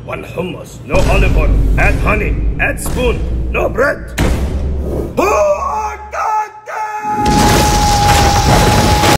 One hummus, no olive oil. Add honey, add spoon, no bread. Oh!